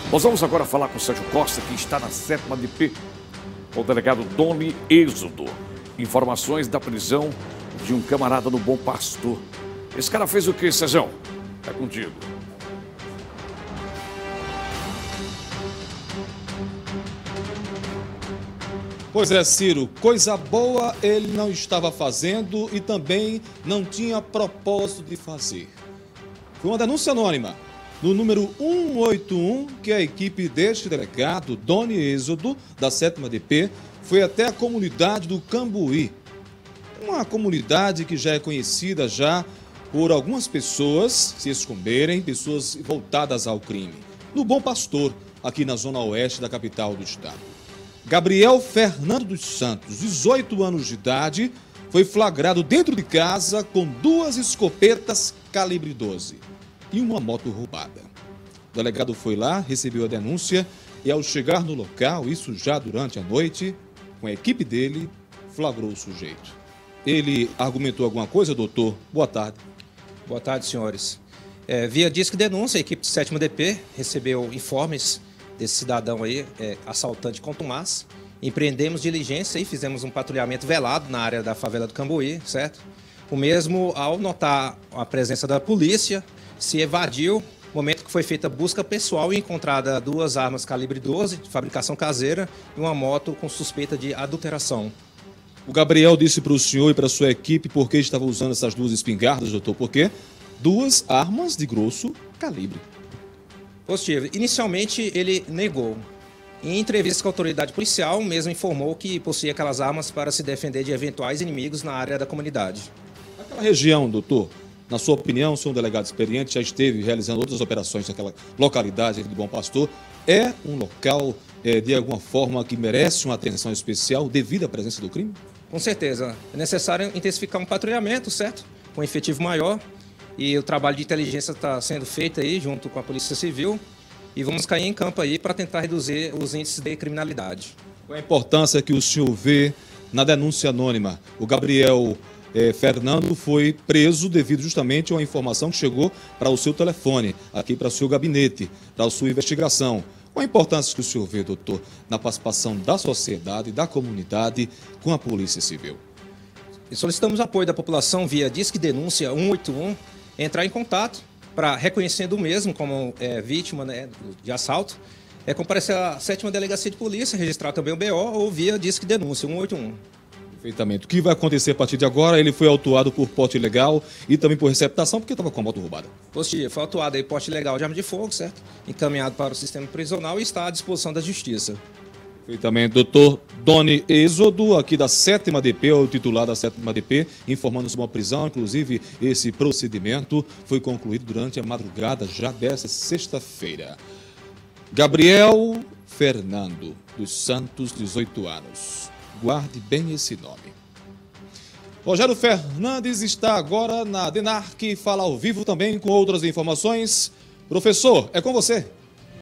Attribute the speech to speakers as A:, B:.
A: Nós vamos agora falar com o Sérgio Costa, que está na 7ª DP, com o delegado Doni Êxodo. Informações da prisão de um camarada no Bom Pastor. Esse cara fez o quê, Sérgio? É contigo.
B: Pois é, Ciro, coisa boa ele não estava fazendo e também não tinha propósito de fazer. Foi uma denúncia anônima no número 181 que a equipe deste delegado, Doni Êxodo, da 7ª DP, foi até a comunidade do Cambuí. Uma comunidade que já é conhecida já por algumas pessoas se esconderem, pessoas voltadas ao crime. No Bom Pastor, aqui na zona oeste da capital do estado. Gabriel Fernando dos Santos, 18 anos de idade, foi flagrado dentro de casa com 2 escopetas calibre 12 e uma moto roubada. O delegado foi lá, recebeu a denúncia e, ao chegar no local, isso já durante a noite, com a equipe dele, flagrou o sujeito. Ele argumentou alguma coisa, doutor? Boa tarde.
C: Boa tarde, senhores. Via Disque Denúncia, a equipe de 7ª DP recebeu informes desse cidadão aí, assaltante contumaz. Empreendemos diligência e fizemos um patrulhamento velado na área da favela do Cambuí, certo? O mesmo, ao notar a presença da polícia, se evadiu, momento que foi feita busca pessoal e encontrada 2 armas calibre 12, de fabricação caseira, e uma moto com suspeita de adulteração.
B: O Gabriel disse para o senhor e para a sua equipe por que estava usando essas 2 espingardas, doutor? Por quê? 2 armas de grosso calibre.
C: Positivo. Inicialmente, ele negou. Em entrevista com a autoridade policial, mesmo informou que possuía aquelas armas para se defender de eventuais inimigos na área da comunidade.
B: Aquela região, doutor, na sua opinião, o senhor é um delegado experiente, já esteve realizando outras operações naquela localidade de Bom Pastor, é um local, de alguma forma, que merece uma atenção especial devido à presença do crime?
C: Com certeza. É necessário intensificar um patrulhamento, certo? Com um efetivo maior. E o trabalho de inteligência está sendo feito aí junto com a Polícia Civil e vamos cair em campo aí para tentar reduzir os índices de criminalidade.
B: Qual a importância que o senhor vê na denúncia anônima? O Gabriel Fernando foi preso devido justamente a uma informação que chegou para o seu telefone, aqui para o seu gabinete, para a sua investigação. Qual a importância que o senhor vê, doutor, na participação da sociedade, da comunidade com a Polícia Civil?
C: E solicitamos apoio da população via Disque Denúncia 181, entrar em contato para, reconhecendo o mesmo como vítima, né, de assalto, comparecer à 7ª Delegacia de Polícia, registrar também o BO ou via Disque Denúncia 181.
B: Perfeitamente. O que vai acontecer a partir de agora? Ele foi autuado por porte ilegal e também por receptação, porque estava com a moto roubada.
C: Positivo. Foi autuado aí porte ilegal de arma de fogo, certo? Encaminhado para o sistema prisional e está à disposição da Justiça.
B: Perfeitamente. Doutor Doni Êxodo, aqui da 7ª DP, o titular da 7ª DP, informando sobre uma prisão. Inclusive, esse procedimento foi concluído durante a madrugada já desta sexta-feira. Gabriel Fernando dos Santos, 18 anos. Guarde bem esse nome. Rogério Fernandes está agora na DENARC, fala ao vivo também com outras informações. Professor, é com você.